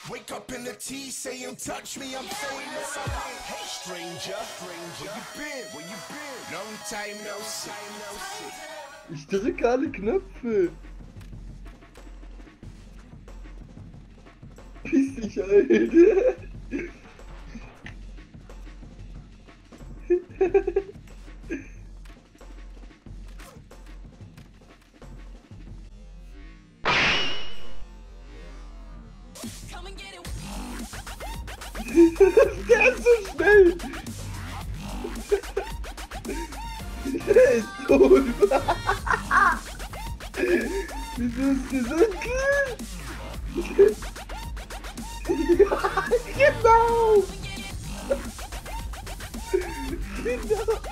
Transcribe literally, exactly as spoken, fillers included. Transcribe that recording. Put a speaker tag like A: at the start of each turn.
A: Wake up in the T, saying touch me, I'm famous. Hey stranger, stranger, where you been? Where you been? Long time no see.
B: Ich drücke alle Knöpfe. Piss dich, Alter. Der ist so schnell! Der ist tot! Wieso ist der so cool? Ja, genau! Genau!